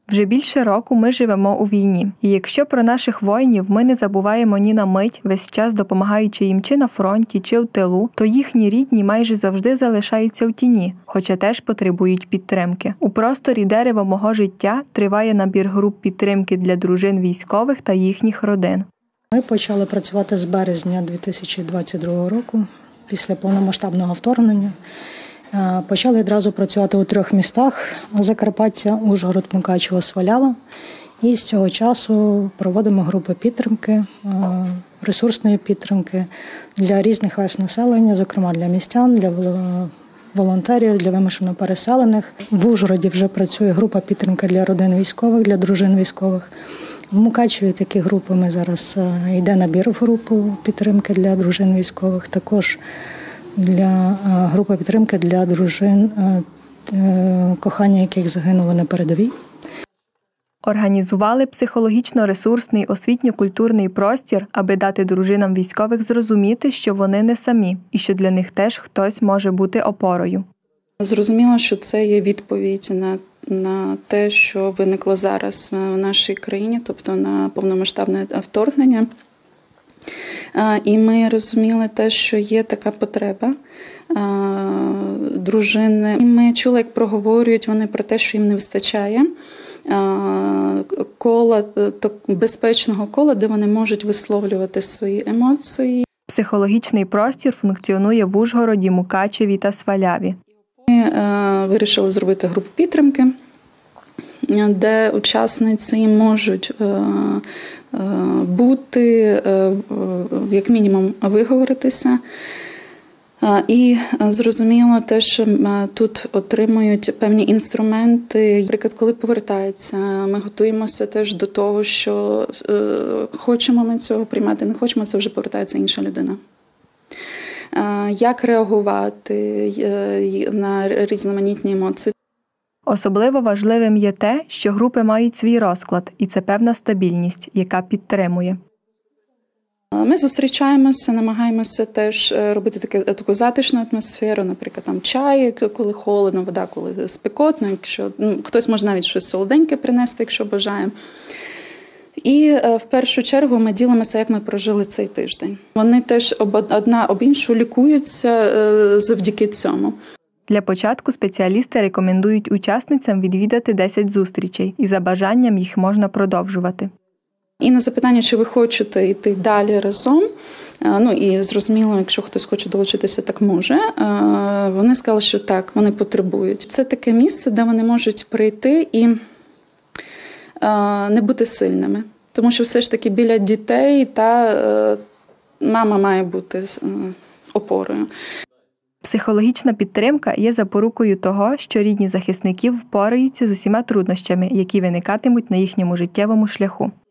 Вже більше року ми живемо у війні. І якщо про наших воїнів ми не забуваємо ні на мить, весь час допомагаючи їм чи на фронті, чи в тилу, то їхні рідні майже завжди залишаються в тіні, хоча теж потребують підтримки. У просторі «Дерево мого життя» триває набір груп підтримки для дружин військових та їхніх родин. Ми почали працювати з березня 2022 року, після повномасштабного вторгнення. Почали одразу працювати у 3 містах – Закарпаття, Ужгород, Мукачево, Свалява. І з цього часу проводимо групи підтримки, ресурсної підтримки для різних верств населення, зокрема для містян, для волонтерів, для вимушено переселених. В Ужгороді вже працює група підтримки для родин військових, для дружин військових. В Мукачеві такі групи ми зараз йде набір в групу підтримки для дружин військових, також для групи підтримки для дружин, кохання яких загинули на передовій. Організували психологічно-ресурсний освітньо-культурний простір, аби дати дружинам військових зрозуміти, що вони не самі і що для них теж хтось може бути опорою. Зрозуміло, що це є відповідь на те, що виникло зараз в нашій країні, тобто на повномасштабне вторгнення. І ми розуміли те, що є така потреба дружини. І ми чули, як проговорюють вони про те, що їм не вистачає кола, безпечного кола, де вони можуть висловлювати свої емоції. Психологічний простір функціонує в Ужгороді, Мукачеві та Сваляві. Ми вирішили зробити групу підтримки, де учасниці можуть бути, як мінімум, виговоритися. І зрозуміло те, що тут отримують певні інструменти. Наприклад, коли повертаються, ми готуємося теж до того, що хочемо ми цього приймати, не хочемо, це вже повертається інша людина. Як реагувати на різноманітні емоції. Особливо важливим є те, що групи мають свій розклад, і це певна стабільність, яка підтримує. Ми зустрічаємося, намагаємося теж робити таку затишну атмосферу, наприклад, там чай, коли холодно, вода, коли спекотно, якщо хтось може навіть щось солоденьке принести, якщо бажає. І в першу чергу ми ділимося, як ми прожили цей тиждень. Вони теж одна об іншу лікуються завдяки цьому. Для початку спеціалісти рекомендують учасницям відвідати 10 зустрічей, і за бажанням їх можна продовжувати. І на запитання, чи ви хочете йти далі разом, і зрозуміло, якщо хтось хоче долучитися, так може, вони сказали, що так, вони потребують. Це таке місце, де вони можуть прийти і не бути сильними. Тому що все ж таки біля дітей мама має бути опорою. Психологічна підтримка є запорукою того, що рідні захисників впораються з усіма труднощами, які виникатимуть на їхньому життєвому шляху.